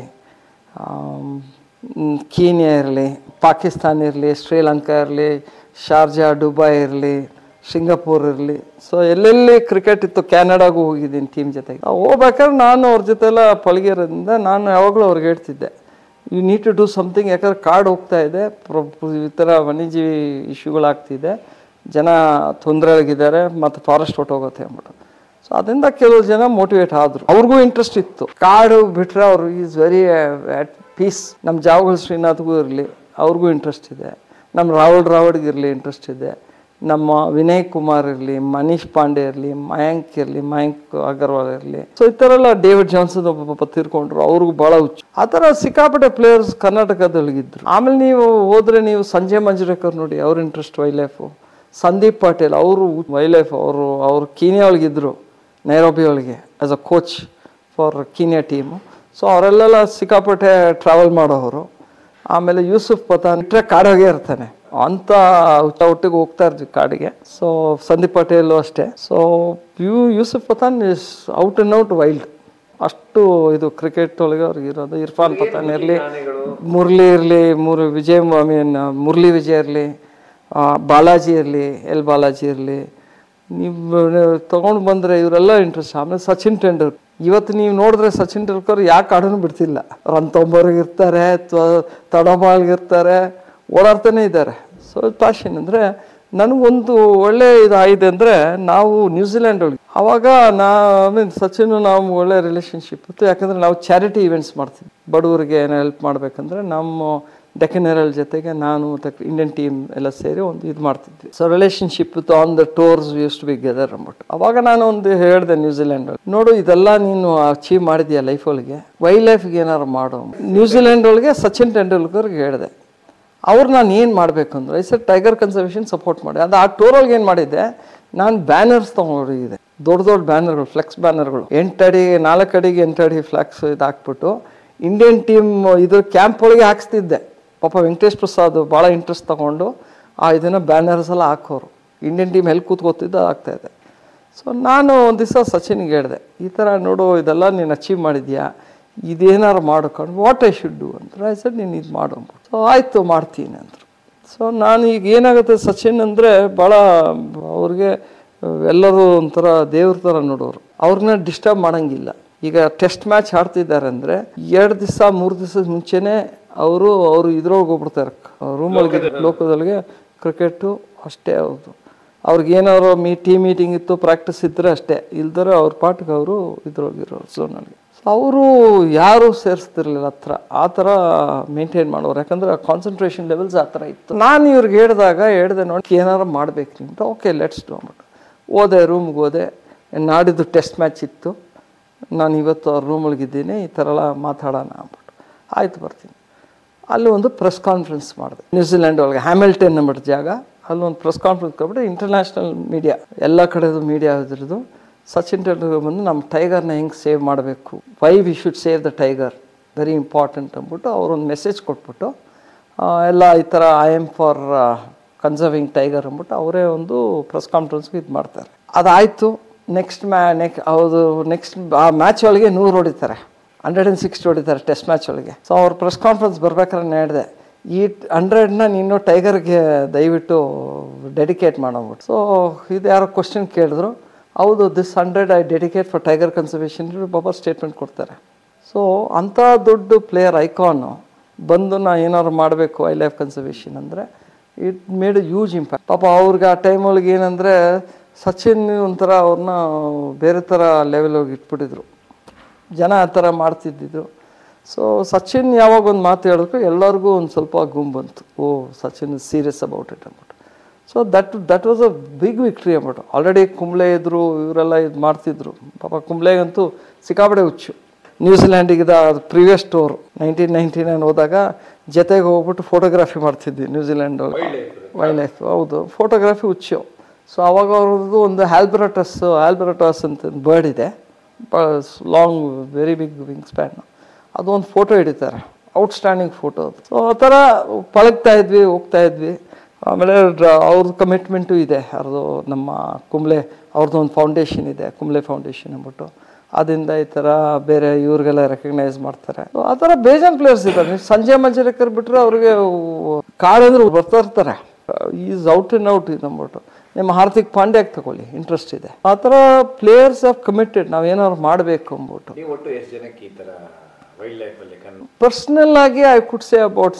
A: ಕೀನ್ಯಾ ಇರಲಿ, ಪಾಕಿಸ್ತಾನ ಇರಲಿ, ಶ್ರೀಲಂಕಾ ಇರಲಿ, ಶಾರ್ಜಾ, ದುಬೈ ಇರಲಿ, ಸಿಂಗಾಪುರ್ ಇರಲಿ. ಸೊ ಎಲ್ಲೆಲ್ಲಿ ಕ್ರಿಕೆಟ್ ಇತ್ತು, ಕ್ಯಾನಡಾಗೂ ಹೋಗಿದ್ದೀನಿ ಟೀಮ್ ಜೊತೆಗೆ. ಹೋಗ್ಬೇಕಾದ್ರೆ ನಾನು ಅವ್ರ ಜೊತೆ ಎಲ್ಲ ಪಳಗಿರೋದ್ರಿಂದ ನಾನು ಯಾವಾಗಲೂ ಅವ್ರಿಗೆ ಹೇಳ್ತಿದ್ದೆ you need to do something. ಯಾಕಂದ್ರೆ ಕಾಡು ಹೋಗ್ತಾ ಇದೆ, ಈ ಥರ ವನ್ಯಜೀವಿ ಇಶ್ಯೂಗಳಾಗ್ತಿದೆ, ಜನ ತೊಂದರೆಯಾಗಿದ್ದಾರೆ ಮತ್ತು ಫಾರೆಸ್ಟ್ ಹೊಟ್ಟೋಗುತ್ತೆ ಅಂದ್ಬಿಟ್ಟು. ಸೊ ಅದರಿಂದ ಕೆಲವು ಜನ ಮೋಟಿವೇಟ್ ಆದರು, ಅವ್ರಿಗೂ ಇಂಟ್ರೆಸ್ಟ್ ಇತ್ತು. ಕಾಡು ಬಿಟ್ಟರೆ ಅವರು ಈಸ್ ವೆರಿ ಅಟ್ ಪೀಸ್. ನಮ್ಮ ಜಾವಗಲ್ ಶ್ರೀನಾಥ್ಗೂ ಇರಲಿ, ಅವ್ರಿಗೂ ಇಂಟ್ರೆಸ್ಟ್ ಇದೆ. ನಮ್ಮ ರಾವಡ್ಗಿರಲಿ ಇಂಟ್ರೆಸ್ಟ್ ಇದೆ. ನಮ್ಮ ವಿನಯ್ ಕುಮಾರ್ ಇರಲಿ, ಮನೀಶ್ ಪಾಂಡೆ ಇರಲಿ, ಮಯಾಂಕ್ ಅಗರ್ವಾಲ್ ಇರಲಿ. ಸೊ ಈ ಥರ ಎಲ್ಲ ಡೇವಿಡ್ ಜಾನ್ಸನ್ ಒಬ್ಬ ತೀರ್ಕೊಂಡ್ರು, ಅವ್ರಿಗೂ ಭಾಳ ಹುಚ್ಚು. ಆ ಥರ ಸಿಕ್ಕಾಪಟ್ಟೆ ಪ್ಲೇಯರ್ಸ್ ಕರ್ನಾಟಕದೊಳಗಿದ್ರು. ಆಮೇಲೆ ನೀವು ಹೋದರೆ ನೀವು ಸಂಜಯ್ ಮಂಜ್ರೇಕರ್ ನೋಡಿ, ಅವ್ರ interest wild life. Sandeep Patil ಅವರು ವೈಲ್ಡ್ ಲೈಫ್, ಅವರು ಕೀನ್ಯಾ ಒಳಗಿದ್ರು, ನೈರೋಬಿ ಒಳಗೆ as a coach for Kenya team. So ಅವರೆಲ್ಲ ಸಿಕ್ಕಾಪಟ್ಟೆ ಟ್ರಾವೆಲ್ ಮಾಡೋರು. ಆಮೇಲೆ ಯೂಸುಫ್ ಪತಾನ್ ಇಟ್ಟರೆ ಕಾಡೋಗೆ ಇರ್ತಾನೆ, ಅಂಥ ಒಟ್ಟಿಗೆ ಹೋಗ್ತಾ ಇರ್ತೀವಿ ಕಾಡಿಗೆ. ಸೊ ಸಂದೀಪ್ ಪಟೇಲು ಅಷ್ಟೇ. So Yusuf Pathan is out and out wild. ಅಷ್ಟು ಇದು ಕ್ರಿಕೆಟ್ ಒಳಗೆ ಅವ್ರಿಗೆ ಇರೋದು. ಇರ್ಫಾನ್ ಪತಾನ್ ಇರಲಿ, ಮುರಳಿ ಇರಲಿ, ಮುರಳಿ ವಿಜಯ್ ಇರಲಿ, ಬಾಲಾಜಿ ಇರಲಿ, ಬಾಲಾಜಿ ಇರಲಿ, ನೀವು ತೊಗೊಂಡು ಬಂದರೆ ಇವರೆಲ್ಲ ಇಂಟ್ರೆಸ್ಟ್. ಆಮೇಲೆ ಸಚಿನ್ ತೆಂಡೂಲ್ಕರ್, ಇವತ್ತು ನೀವು ನೋಡಿದ್ರೆ ಸಚಿನ್ ತೆಂಡೂಲ್ಕರ್ ಯಾಕೆ ಆಡೋನು ಬಿಡ್ತಿಲ್ಲ. ರನ್ ತೊಂಬರ್ಗಿರ್ತಾರೆ, ತಡಬಾಳ್ಗಿರ್ತಾರೆ, ಓಡಾಡ್ತಾನೆ ಇದ್ದಾರೆ. ಸೊ ಪ್ಯಾಷನ್ ಅಂದರೆ ನನಗೊಂದು ಒಳ್ಳೆ ಇದಾಗಿದೆ ಅಂದರೆ, ನಾವು ನ್ಯೂಜಿಲ್ಯಾಂಡ್ ಒಳಗೆ ಆವಾಗ ಸಚಿನ್ ನಾವು ಒಳ್ಳೆ ರಿಲೇಷನ್ಶಿಪ್ ಇತ್ತು. ಯಾಕಂದರೆ ನಾವು ಚಾರಿಟಿ ಈವೆಂಟ್ಸ್ ಮಾಡ್ತೀವಿ, ಬಡವರಿಗೆ ಏನೋ ಹೆಲ್ಪ್ ಮಾಡಬೇಕಂದ್ರೆ ನಮ್ಮ ಡೆಕ್ಕನ್ ಹೆರಾಲ್ಡ್ ಜೊತೆಗೆ ನಾನು ಇಂಡಿಯನ್ ಟೀಮ್ ಎಲ್ಲ ಸೇರಿ ಒಂದು ಇದು ಮಾಡ್ತಿದ್ವಿ. ಸೊ ರಿಲೇಷನ್ಶಿಪ್ ಇತ್ತು. On the tours used to together ಅಂದ್ಬಿಟ್ಟು. ಅವಾಗ ನಾನು ಒಂದು ಹೇಳಿದೆ ನ್ಯೂಜಿಲ್ಯಾಂಡ್, ನೋಡು ಇದೆಲ್ಲ ನೀನು ಅಚೀವ್ ಮಾಡಿದ್ಯಾ ಲೈಫೊಳಗೆ, ವೈಲ್ಡ್ ಲೈಫ್ಗೆ ಏನಾರು ಮಾಡು. ನ್ಯೂಜಿಲ್ಯಾಂಡ್ ಒಳಗೆ ಸಚಿನ್ ತೆಂಡೂಲ್ಕರ್ಗೆ ಹೇಳಿದೆ. ಅವ್ರು ನಾನು ಏನು ಮಾಡಬೇಕಂದ್ರೆ ಸರ್ ಟೈಗರ್ ಕನ್ಸರ್ವೇಷನ್ ಸಪೋರ್ಟ್ ಮಾಡಿ. ಅದು ಆ ಟೂರೊಳಗೆ ಏನು ಮಾಡಿದ್ದೆ, ನಾನು ಬ್ಯಾನರ್ಸ್ ತೊಗೊಂಡಿದ್ದೆ, ದೊಡ್ಡ ಬ್ಯಾನರ್ಗಳು, ಫ್ಲೆಕ್ಸ್ ಬ್ಯಾನರ್ಗಳು, 8 ಅಡಿ 4 ಅಡಿಗೆ 8 ಅಡಿ ಫ್ಲೆಕ್ಸ್ ಇದು ಹಾಕ್ಬಿಟ್ಟು ಇಂಡಿಯನ್ ಟೀಮ್ ಇದ್ರ ಕ್ಯಾಂಪ್ ಒಳಗೆ ಹಾಕ್ಸ್ತಿದ್ದೆ. ಪಾಪ ವೆಂಕಟೇಶ್ ಪ್ರಸಾದ್ ಭಾಳ ಇಂಟ್ರೆಸ್ಟ್ ತೊಗೊಂಡು ಇದನ್ನು ಬ್ಯಾನರ್ಸ್ ಎಲ್ಲ ಹಾಕೋರು. ಇಂಡಿಯನ್ ಟೀಮ್ ಎಲ್ಲಿ ಕೂತ್ಕೋತಿದ್ದು ಆಗ್ತಾಯಿದೆ. ಸೊ ನಾನು ಒಂದು ದಿವಸ ಸಚಿನ್ಗೆ ಹೇಳಿದೆ, ಈ ಥರ ನೋಡು ಇದೆಲ್ಲ ನೀನು ಅಚೀವ್ ಮಾಡಿದ್ಯಾ, ಇದೇನಾರು ಮಾಡ್ಕೊಂಡು ವಾಟ್ ಐ ಶುಡ್ ಡೂ ಅಂದ್ರೆ ಸರ್ ನೀನು ಇದು ಮಾಡು ಅಂದ್ಬಿಟ್ಟು. ಸೊ ಆಯಿತು ಮಾಡ್ತೀನಿ ಅಂದರು. ಸೊ ನಾನು ಈಗ ಏನಾಗುತ್ತೆ, ಸಚಿನ್ ಅಂದರೆ ಭಾಳ ಅವ್ರಿಗೆ ಎಲ್ಲರೂ ಒಂಥರ ದೇವ್ರ ಥರ ನೋಡೋರು, ಅವ್ರನ್ನ ಡಿಸ್ಟರ್ಬ್ ಮಾಡೋಂಗಿಲ್ಲ. ಈಗ ಟೆಸ್ಟ್ ಮ್ಯಾಚ್ ಆಡ್ತಿದ್ದಾರೆ ಅಂದರೆ 2 ದಿವಸ 3 ದಿವಸದ ಮುಂಚೆನೇ ಅವರು ಇದ್ರೊಳಗೆ ಹೋಗ್ಬಿಡ್ತಾರೆ, ರೂಮೊಳಗೆ ಲೋಕದೊಳಗೆ ಕ್ರಿಕೆಟು ಅಷ್ಟೇ. ಹೌದು, ಅವ್ರಿಗೇನಾದ್ರು ಟೀಮ್ ಮೀಟಿಂಗ್ ಇತ್ತು, ಪ್ರಾಕ್ಟೀಸ್ ಇದ್ದರೆ ಅಷ್ಟೇ, ಇಲ್ದರೆ ಅವ್ರ ಪಾಟಿಗೆ ಅವರು ಇದ್ರೊಳಗಿರೋರು ಝೋನಲ್ಲಿ. ಸೊ ಅವರು ಯಾರೂ ಸೇರಿಸ್ತಿರ್ಲಿಲ್ಲ ಹತ್ರ, ಆ ಥರ ಮೇಂಟೈನ್ ಮಾಡೋರು. ಯಾಕಂದರೆ ಕಾನ್ಸಂಟ್ರೇಷನ್ ಲೆವೆಲ್ಸ್ ಆ ಥರ ಇತ್ತು. ನಾನು ಇವ್ರಿಗೆ ಹೇಳಿದೆ ನೋಡಿ ಏನಾರು ಮಾಡಬೇಕು ನಿಂತ, ಓಕೆ ಲೆಟ್ಸ್ ಡೂ ಅಂದ್ಬಿಟ್ಟು ಹೋದೆ, ರೂಮ್ಗೆ ಹೋದೆ. ನಾಡಿದ್ದು ಟೆಸ್ಟ್ ಮ್ಯಾಚ್ ಇತ್ತು, ನಾನು ಇವತ್ತು ಅವ್ರ ರೂಮೊಳಗಿದ್ದೀನಿ, ಈ ಥರ ಎಲ್ಲ ಮಾತಾಡೋಣ ಅಂದ್ಬಿಟ್ಟು ಆಯಿತು ಬರ್ತೀನಿ. ಅಲ್ಲಿ ಒಂದು ಪ್ರೆಸ್ ಕಾನ್ಫರೆನ್ಸ್ ಮಾಡಿದೆ ನ್ಯೂಜಿಲ್ಯಾಂಡ್ ಒಳಗೆ, ಹ್ಯಾಮಿಲ್ಟನ್ ಅಂದ್ಬಿಟ್ಟು ಜಾಗ. ಅಲ್ಲೊಂದು ಪ್ರೆಸ್ ಕಾನ್ಫರೆನ್ಸ್ ಕೊಟ್ಬಿಟ್ಟು ಇಂಟರ್ನ್ಯಾಷನಲ್ ಮೀಡಿಯಾ, ಎಲ್ಲ ಕಡೆದು ಮೀಡಿಯಾ ಇದ್ರದ್ದು. ಸಚಿನ್ ತೆಂಡೂಲ್ಕರ್ ಬಂದು ನಮ್ಮ ಟೈಗರ್ನ ಹೆಂಗೆ ಸೇವ್ ಮಾಡಬೇಕು, why we should save the tiger, very important ಅಂದ್ಬಿಟ್ಟು ಅವ್ರೊಂದು ಮೆಸೇಜ್ ಕೊಟ್ಬಿಟ್ಟು ಎಲ್ಲ ಈ ಥರ I am for conserving tiger ಅಂದ್ಬಿಟ್ಟು ಅವರೇ ಒಂದು ಪ್ರೆಸ್ ಕಾನ್ಫರೆನ್ಸ್ಗೆ ಇದು ಮಾಡ್ತಾರೆ. ಅದಾಯಿತು. ನೆಕ್ಸ್ಟ್ ಆ ಮ್ಯಾಚ್ ಒಳಗೆ 100 ಹೊಡಿತಾರೆ, 160 ಹೊಡಿತಾರೆ ಟೆಸ್ಟ್ ಮ್ಯಾಚ್ ಒಳಗೆ. ಸೊ ಅವ್ರ ಪ್ರೆಸ್ ಕಾನ್ಫರೆನ್ಸ್ ಬರ್ಬೇಕಾದ್ರೆ ನಾನು ಹೇಳಿದೆ, ಈ 100ನ ನೀನು ಟೈಗರ್ಗೆ ದಯವಿಟ್ಟು ಡೆಡಿಕೇಟ್ ಮಾಡೋಗ್ಬಿಟ್ಟು. ಸೊ ಇದು ಯಾರೋ ಕ್ವಶನ್ ಕೇಳಿದ್ರು, ಹೌದು this 100 I dedicate for tiger conservation ಬಾಬಾ ಸ್ಟೇಟ್ಮೆಂಟ್ ಕೊಡ್ತಾರೆ. ಸೊ ಅಂಥ ದೊಡ್ಡ ಪ್ಲೇಯರ್ ಐಕಾನು ಬಂದು ನಾ ಏನಾದ್ರು ಮಾಡಬೇಕು ವೈಲ್ಡ್ ಲೈಫ್ ಕನ್ಸರ್ವೇಷನ್ ಅಂದರೆ it made a huge impact. ಪಾಪ ಅವ್ರಿಗೆ ಆ ಟೈಮೊಳಗೆ ಏನಂದರೆ ಸಚಿನ್ ಒಂಥರ ಅವ್ರನ್ನ ಬೇರೆ ಥರ ಲೆವೆಲ್ಗೆ ಇಟ್ಬಿಟ್ಟಿದ್ರು, ಜನ ಆ ಥರ ಮಾಡ್ತಿದ್ದಿದ್ದು. ಸೊ ಸಚಿನ್ ಯಾವಾಗ ಒಂದು ಮಾತು ಹೇಳಿದ್ರು ಎಲ್ಲರಿಗೂ ಒಂದು ಸ್ವಲ್ಪ ಗುಂಪು ಬಂತು, oh Sachin is serious about it ಅಂದ್ಬಿಟ್ಟು. So that was a big victory ಅಂದ್ಬಿಟ್ಟು. ಆಲ್ರೆಡಿ ಕುಂಬ್ಳೆ ಇದ್ದರು, ಇವರೆಲ್ಲ ಇದು ಮಾಡ್ತಿದ್ರು. ಪಾಪ ಕುಂಬ್ಳೆಗಂತೂ ಸಿಕ್ಕಾಪಡೆ ಹುಚ್ಚು. ನ್ಯೂಜಿಲ್ಯಾಂಡಿಗೆ ಪ್ರೀವಿಯಸ್ ಟೂರ್ 1999 ಹೋದಾಗ ಜೊತೆಗೆ ಹೋಗ್ಬಿಟ್ಟು ಫೋಟೋಗ್ರಫಿ ಮಾಡ್ತಿದ್ವಿ ನ್ಯೂಜಿಲ್ಯಾಂಡ್ ವೈಲ್ಡ್ ಲೈಫ್. ಹೌದು, ಫೋಟೋಗ್ರಫಿ ಹುಚ್ಚು. ಸೊ ಅವಾಗ ಅವ್ರದ್ದು ಒಂದು ಆಲ್ಬರಟಾಸ್ ಅಂತ ಬರ್ಡ್ ಇದೆ, long very big wing span. ಅದು ಒಂದು ಫೋಟೋ ಹಿಡಿತಾರೆ, ಔಟ್ಸ್ಟ್ಯಾಂಡಿಂಗ್ ಫೋಟೋ ಅದು. ಸೊ ಆ ಥರ ಹೋಗ್ತಾ ಇದ್ವಿ. ಆಮೇಲೆ ಅವ್ರದ್ದು ಕಮಿಟ್ಮೆಂಟು ಇದೆ, ಯಾರ್ದು ನಮ್ಮ ಕುಂಬ್ಳೆ ಅವ್ರದ್ದು ಒಂದು ಫೌಂಡೇಶನ್ ಇದೆ, ಕುಂಬ್ಳೆ ಫೌಂಡೇಶನ್ ಅಂದ್ಬಿಟ್ಟು. ಅದರಿಂದ ಈ ಥರ ಬೇರೆ ಇವ್ರಿಗೆಲ್ಲ ರೆಕಗ್ನೈಸ್ ಮಾಡ್ತಾರೆ. ಆ ಥರ ಬೇಜಾನ್ ಪ್ಲೇಯರ್ಸ್ ಇದ್ದಾರೆ. ನೀವು ಸಂಜಯ್ ಮಂಜರೇಕರ್ ಬಿಟ್ಟರೆ ಅವ್ರಿಗೆ ಕಾಡಂದ್ರೆ ಬರ್ತಾ ಇರ್ತಾರೆ. ಈಸ್ ಔಟ್ ಆ್ಯಂಡ್ ಔಟ್ ಇದು ಅಂದ್ಬಿಟ್ಟು. ನಿಮ್ಮ ಹಾರ್ದಿಕ್ ಪಾಂಡ್ಯಾಗೆ ತಗೊಳ್ಳಿ, ಇಂಟ್ರೆಸ್ಟ್ ಇದೆ. ಆ ಥರ ಪ್ಲೇಯರ್ಸ್ ಆಫ್ ಕಮಿಟೆಡ್, ನಾವು ಏನಾದ್ರು ಮಾಡಬೇಕು ಅಂದ್ಬಿಟ್ಟು.
B: ಒಟ್ಟು ಎಷ್ಟು ಜನಕ್ಕೆ ಈ ಥರ ವೈಲ್ಡ್ ಲೈಫಲ್ಲಿ
A: ಪರ್ಸ್ನಲ್ ಆಗಿ I could say about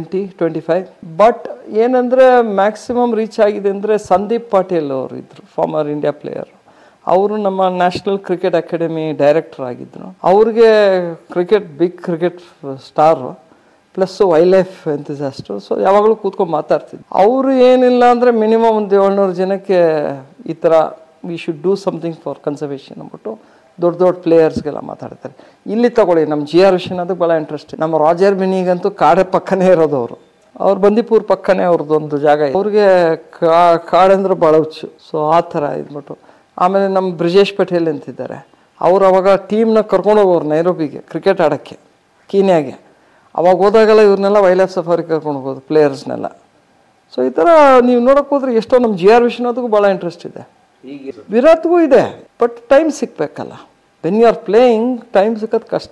A: 20-25. But ಏನಂದರೆ ಮ್ಯಾಕ್ಸಿಮಮ್ ರೀಚ್ ಆಗಿದೆ ಅಂದರೆ ಸಂದೀಪ್ ಪಾಟೀಲ್ ಅವರು ಇದ್ದರು, ಫಾರ್ಮರ್ ಇಂಡಿಯಾ ಪ್ಲೇಯರ್. ಅವರು ನಮ್ಮ ನ್ಯಾಷನಲ್ ಕ್ರಿಕೆಟ್ ಅಕಾಡೆಮಿ ಡೈರೆಕ್ಟರ್ ಆಗಿದ್ದರು. ಅವ್ರಿಗೆ big cricket star plus wild life enthusiast. So ಯಾವಾಗಲೂ ಕೂತ್ಕೊಂಡು ಮಾತಾಡ್ತಿದ್ರು. ಅವರು ಏನಿಲ್ಲ ಅಂದರೆ ಮಿನಿಮಮ್ ಒಂದು 700 ಜನಕ್ಕೆ ಈ ಥರ we should do something for conservation ಅಂದ್ಬಿಟ್ಟು ದೊಡ್ಡ ಪ್ಲೇಯರ್ಸ್ಗೆಲ್ಲ ಮಾತಾಡ್ತಾರೆ. ಇಲ್ಲಿ ತಗೊಳ್ಳಿ, ನಮ್ಮ GR ವಿಶ್ವನಾಥ್ಗೆ ಭಾಳ ಇಂಟ್ರೆಸ್ಟ್. ನಮ್ಮ ರಾಜರ್ ಬಿನಿಗಂತೂ ಕಾಡೆ ಪಕ್ಕನೇ ಇರೋದು. ಅವ್ರು ಬಂದಿಪುರ್ ಪಕ್ಕನೇ ಅವ್ರದ್ದೊಂದು ಜಾಗ ಇದೆ. ಅವ್ರಿಗೆ ಕಾಡಂದ್ರೆ ಭಾಳ ಹುಚ್ಚು. ಸೊ ಆ ಥರ ಇದ್ಬಿಟ್ಟು. ಆಮೇಲೆ ನಮ್ಮ ಬ್ರಿಜೇಶ್ ಪಟೇಲ್ ಅಂತಿದ್ದಾರೆ, ಅವ್ರು ಅವಾಗ ಟೀಮ್ನ ಕರ್ಕೊಂಡು ಹೋಗೋರು ನೈರೋಬಿಗೆ ಕ್ರಿಕೆಟ್ ಆಡೋಕ್ಕೆ, ಕೀನ್ಯಾಗೆ. ಅವಾಗ ಹೋದಾಗೆಲ್ಲ ಇವ್ರನ್ನೆಲ್ಲ ವೈಲ್ಡ್ ಲೈಫ್ ಸಫಾರಿಗೆ ಕರ್ಕೊಂಡು ಹೋಗೋದು ಪ್ಲೇಯರ್ಸ್ನೆಲ್ಲ. ಸೊ ಈ ಥರ ನೀವು ನೋಡೋಕೆ ಹೋದ್ರೆ ಎಷ್ಟೋ ನಮ್ಮ GR ವಿಶ್ವನಾಥ್ಗೂ ಭಾಳ ಇಂಟ್ರೆಸ್ಟ್ ಇದೆ, ವಿರಾಟ್ಗೂ ಇದೆ. ಬಟ್ ಟೈಮ್ ಸಿಗಬೇಕಲ್ಲ. When you are playing time ಸಿಕ್ಕೋದು ಕಷ್ಟ.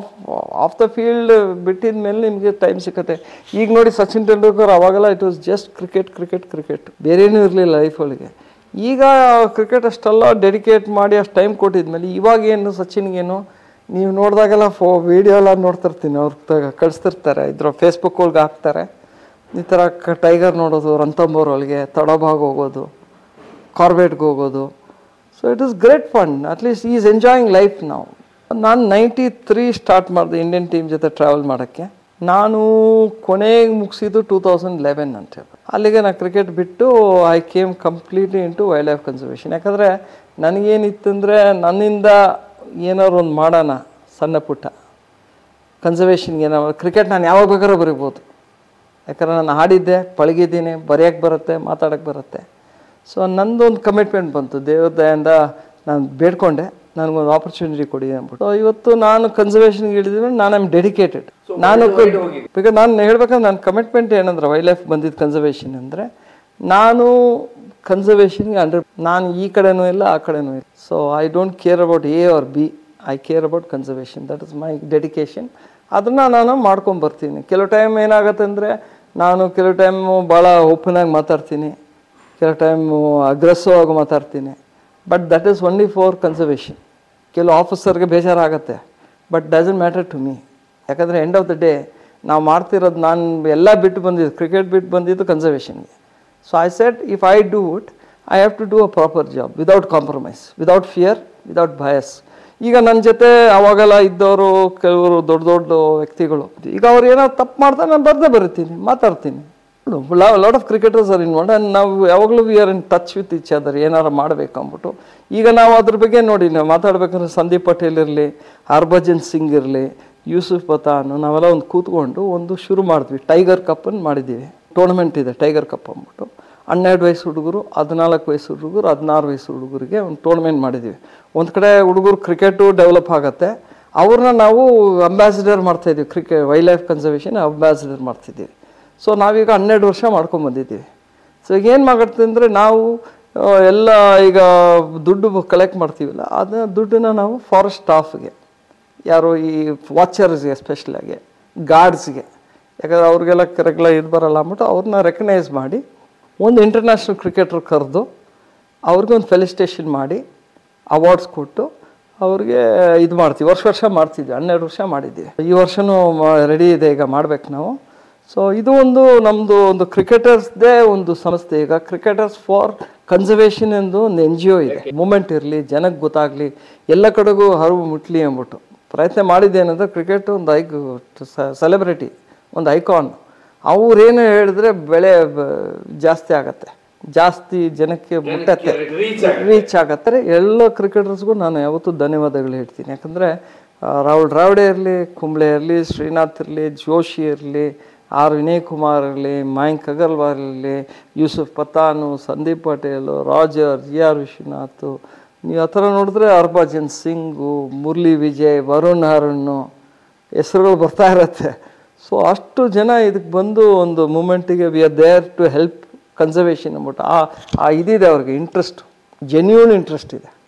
A: ಆಫ್ ದ ಫೀಲ್ಡ್ ಬಿಟ್ಟಿದ ಮೇಲೆ ನಿಮಗೆ ಟೈಮ್ ಸಿಕ್ಕತ್ತೆ. ಈಗ ನೋಡಿ ಸಚಿನ್ ತೆಂಡೂಲ್ಕರ್ ಅವಾಗೆಲ್ಲ ಇಟ್ ವಾಸ್ ಜಸ್ಟ್ ಕ್ರಿಕೆಟ್, ಬೇರೇನೂ ಇರಲಿಲ್ಲ ಲೈಫೊಳಗೆ. ಈಗ ಕ್ರಿಕೆಟ್ ಅಷ್ಟೆಲ್ಲ ಡೆಡಿಕೇಟ್ ಮಾಡಿ ಅಷ್ಟು ಟೈಮ್ ಕೊಟ್ಟಿದ್ಮೇಲೆ ಇವಾಗೇನು ಸಚಿನ್ಗೇನು ನೀವು ನೋಡಿದಾಗೆಲ್ಲ ವೀಡಿಯೋ ಎಲ್ಲ ನೋಡ್ತಿರ್ತೀನಿ, ಅವ್ರು ಕಳಿಸ್ತಿರ್ತಾರೆ, ಇದ್ರ ಫೇಸ್ಬುಕ್ ಒಳಗೆ ಹಾಕ್ತಾರೆ. ಈ ಥರ ಟೈಗರ್ ನೋಡೋದು, ರಂಥಂಬೋರ್ ಒಳಗೆ ತಡೋಬಾಗ್ ಹೋಗೋದು, ಕಾರ್ಬೇಟ್ಗೆ ಹೋಗೋದು. So it is great fun. At least is enjoying life. ನಾನು 93 ಸ್ಟಾರ್ಟ್ ಮಾಡಿದೆ ಇಂಡಿಯನ್ ಟೀಮ್ ಜೊತೆ ಟ್ರಾವೆಲ್ ಮಾಡೋಕ್ಕೆ. ನಾನು ಕೊನೆಗೆ ಮುಗಿಸಿದ್ದು 2011 ಅಂತ ಹೇಳಿ. ಅಲ್ಲಿಗೆ ನಾನು ಕ್ರಿಕೆಟ್ ಬಿಟ್ಟು I came completely into wild life conservation. ಯಾಕಂದರೆ ನನಗೇನಿತ್ತಂದರೆ ನನ್ನಿಂದ ಏನಾದ್ರು ಒಂದು ಮಾಡೋಣ ಸಣ್ಣ ಪುಟ್ಟ ಕನ್ಸರ್ವೇಷನ್ಗೆ. ಕ್ರಿಕೆಟ್ ನಾನು ಯಾವಾಗ ಬೇಕಾದ್ರೂ ಬರೀಬೋದು, ಯಾಕಂದರೆ ನಾನು ಆಡಿದ್ದೆ, ಪಳಗಿದ್ದೀನಿ, ಬರೆಯೋಕ್ಕೆ ಬರುತ್ತೆ, ಮಾತಾಡೋಕ್ಕೆ ಬರುತ್ತೆ. ಸೊ ನಂದೊಂದು ಕಮಿಟ್ಮೆಂಟ್ ಬಂತು, ದೇವ್ರ ದಯಿಂದ ನಾನು ಬೇಡ್ಕೊಂಡೆ, ನನಗೊಂದು ಆಪರ್ಚುನಿಟಿ ಕೊಡಿ ಅಂದ್ಬಿಟ್ಟು. ಇವತ್ತು ನಾನು ಕನ್ಸರ್ವೇಷನ್ಗೆ ಇಳಿದ್ರೆ ನಾನು ಐಮ್ ಡೆಡಿಕೇಟೆಡ್. ಬಿಕಾಸ್ ನಾನು ಹೇಳ್ಬೇಕಂದ್ರೆ ನನ್ನ ಕಮಿಟ್ಮೆಂಟ್ ಏನಂದ್ರೆ ವೈಲ್ಡ್ ಲೈಫ್ ಬಂದಿದ್ದು ಕನ್ಸರ್ವೇಷನ್ ಅಂದರೆ ನಾನು ಕನ್ಸರ್ವೇಷನ್ಗೆ ನಾನು ಈ ಕಡೆನೂ ಇಲ್ಲ ಆ ಕಡೆನೂ ಇಲ್ಲ. So I don't care about A or B, I care about conservation. That is my dedication. ಅದನ್ನು ನಾನು ಮಾಡ್ಕೊಂಬರ್ತೀನಿ. ಕೆಲವು ಟೈಮ್ ಏನಾಗುತ್ತೆ ಅಂದರೆ ಕೆಲವು ಟೈಮು ಭಾಳ ಓಪನಾಗಿ ಮಾತಾಡ್ತೀನಿ, ಕೆಲವು ಟೈಮು ಅಗ್ರೆಸಿವ್ ಆಗಿ ಮಾತಾಡ್ತೀನಿ. But that is only for conservation. ಕೆಲವು ಆಫೀಸರ್ಗೆ ಬೇಜಾರಾಗುತ್ತೆ, but doesn't matter to me. ಯಾಕಂದರೆ ಎಂಡ್ ಆಫ್ ದ ಡೇ ನಾವು ಮಾಡ್ತಿರೋದು, ನಾನು ಎಲ್ಲ ಬಿಟ್ಟು ಬಂದಿದ್ದು, ಕ್ರಿಕೆಟ್ ಬಿಟ್ಟು ಬಂದಿದ್ದು ಕನ್ಸರ್ವೇಷನ್ಗೆ. So I said if I do it, I have to do a proper job without compromise, without fear, without bias. ಈಗ ನನ್ನ ಜೊತೆ ಅವಾಗೆಲ್ಲ ಇದ್ದವರು ಕೆಲವರು ದೊಡ್ಡ ವ್ಯಕ್ತಿಗಳು, ಈಗ ಅವ್ರು ಏನಾದ್ರು ತಪ್ಪು ಮಾಡ್ತಾರೆ, ನಾನು ಬರೀತೀನಿ, ಮಾತಾಡ್ತೀನಿ. Lot of cricketers are involved and ನಾವು ಯಾವಾಗಲೂ we are in touch with each other, ಏನಾರು ಮಾಡಬೇಕು ಅಂದ್ಬಿಟ್ಟು. ಈಗ ನಾವು ಅದ್ರ ಬಗ್ಗೆ ನೋಡಿ, ನಾವು ಮಾತಾಡ್ಬೇಕಂದ್ರೆ ಸಂದೀಪ್ ಪಟೇಲ್ ಇರಲಿ, ಹರ್ಭಜನ್ ಸಿಂಗ್ ಇರಲಿ, ಯೂಸುಫ್ ಪತಾನ್, ನಾವೆಲ್ಲ ಒಂದು ಕೂತ್ಕೊಂಡು ಶುರು ಮಾಡಿದ್ವಿ. ಟೈಗರ್ ಕಪ್ಪನ್ನು ಮಾಡಿದ್ದೀವಿ. ಟೂರ್ನಮೆಂಟ್ ಇದೆ ಟೈಗರ್ ಕಪ್ ಅಂದ್ಬಿಟ್ಟು. 12 ವಯಸ್ಸು ಹುಡುಗರು, 14 ವಯಸ್ಸು ಹುಡುಗರು, 16 ವಯಸ್ಸು ಹುಡುಗರಿಗೆ ಒಂದು ಟೂರ್ನಮೆಂಟ್ ಮಾಡಿದ್ದೀವಿ. ಒಂದು ಕಡೆ ಹುಡುಗರು ಕ್ರಿಕೆಟು ಡೆವಲಪ್ ಆಗುತ್ತೆ, ಅವ್ರನ್ನ ನಾವು ಅಂಬಾಸಿಡರ್ ಮಾಡ್ತಾಯಿದ್ದೀವಿ, ವೈಲ್ಡ್ ಲೈಫ್ ಕನ್ಸರ್ವೇಷನ್ ಅಂಬಾಸಿಡರ್ ಮಾಡ್ತಿದ್ದೀವಿ. ಸೊ ನಾವೀಗ 12 ವರ್ಷ ಮಾಡ್ಕೊಂಬಂದಿದ್ದೀವಿ. ಸೊ ಈಗ ಏನು ಮಾಡ್ತೀವಿ ಅಂದರೆ ನಾವು ಎಲ್ಲ ಈಗ ದುಡ್ಡು ಕಲೆಕ್ಟ್ ಮಾಡ್ತೀವಲ್ಲ, ಅದನ್ನ ದುಡ್ಡನ್ನ ನಾವು ಫಾರೆಸ್ಟ್ ಸ್ಟಾಫ್ಗೆ, ಯಾರು ಈ ವಾಚರ್ಸ್ಗೆ, ಎಸ್ಪೆಷಲಾಗಿ ಗಾರ್ಡ್ಸ್ಗೆ, ಯಾಕಂದರೆ ಅವ್ರಿಗೆಲ್ಲ ಕರೆಕ್ಟ್ಲ ಇದು ಬರಲ್ಲ ಅಂದ್ಬಿಟ್ಟು ಅವ್ರನ್ನ ರೆಕಗ್ನೈಸ್ ಮಾಡಿ ಒಂದು ಇಂಟರ್ನ್ಯಾಷನಲ್ ಕ್ರಿಕೆಟರ್ ಕರೆದು ಅವ್ರಿಗೊಂದು ಫೆಲಿಸಿಟೇಷನ್ ಮಾಡಿ ಅವಾರ್ಡ್ಸ್ ಕೊಟ್ಟು ಅವ್ರಿಗೆ ಇದು ಮಾಡ್ತೀವಿ, ವರ್ಷ ಮಾಡ್ತಿದ್ವಿ, 12 ವರ್ಷ ಮಾಡಿದ್ವಿ. ಈ ವರ್ಷನೂ ರೆಡಿ ಇದೆ, ಈಗ ಮಾಡ್ಬೇಕು ನಾವು. ಸೊ ಇದು ಒಂದು ನಮ್ಮದು ಒಂದು ಕ್ರಿಕೆಟರ್ಸ್ದೇ ಒಂದು ಸಂಸ್ಥೆ. ಈಗ ಕ್ರಿಕೆಟರ್ಸ್ ಫಾರ್ ಕನ್ಸರ್ವೇಷನ್ ಎಂದು ಒಂದು NGO ಇದೆ. ಮೂಮೆಂಟ್ ಇರಲಿ, ಜನಕ್ಕೆ ಗೊತ್ತಾಗಲಿ, ಎಲ್ಲ ಕಡೆಗೂ ಹರಿವು ಮುಟ್ಲಿ ಅಂದ್ಬಿಟ್ಟು ಪ್ರಯತ್ನ ಮಾಡಿದ್ದೇನೆಂದರೆ, ಕ್ರಿಕೆಟ್ ಒಂದು ಸೆಲೆಬ್ರಿಟಿ, ಒಂದು ಐಕಾನ್. ಅವ್ರೇನು ಹೇಳಿದ್ರೆ ಬೆಳೆ ಜಾಸ್ತಿ ಆಗತ್ತೆ, ಜಾಸ್ತಿ ಜನಕ್ಕೆ ಮುಟ್ಟತ್ತೆ, ರೀಚ್ ಆಗತ್ತೆ. ಎಲ್ಲ ಕ್ರಿಕೆಟರ್ಸ್ಗೂ ನಾನು ಯಾವತ್ತೂ ಧನ್ಯವಾದಗಳು ಹೇಳ್ತೀನಿ. ಯಾಕಂದರೆ ರಾಹುಲ್ ದ್ರಾವಿಡೆ ಇರಲಿ, ಕುಂಬ್ಳೆ ಇರಲಿ, ಶ್ರೀನಾಥ್ ಇರಲಿ, ಜೋಶಿ ಇರಲಿ, ವಿನಯ್ ಕುಮಾರ್ ಇರಲಿ, ಮಯಾಂಕ್ ಅಗರ್ವಾಲ್ ಇರಲಿ, ಯೂಸುಫ್ ಪತಾನು, ಸಂದೀಪ್ ಪಟೇಲು, ರಾಜರ್, ವಿಶ್ವನಾಥ್, ನೀವು ಆ ಥರ ನೋಡಿದ್ರೆ ಹರ್ಭಜನ್ ಸಿಂಗು, ಮುರಳಿ ವಿಜಯ್, ವರುಣ್ ಹರಣ್ಣು ಹೆಸರುಗಳು ಬರ್ತಾ ಇರತ್ತೆ. ಸೊ ಅಷ್ಟು ಜನ ಇದಕ್ಕೆ ಬಂದು ಒಂದು ಮೂಮೆಂಟಿಗೆ we are there to help conservation ಅಂದ್ಬಿಟ್ಟು ಇದಿದೆ ಅವ್ರಿಗೆ ಇಂಟ್ರೆಸ್ಟ್, ಜೆನ್ಯೂನ್ ಇಂಟ್ರೆಸ್ಟ್ ಇದೆ.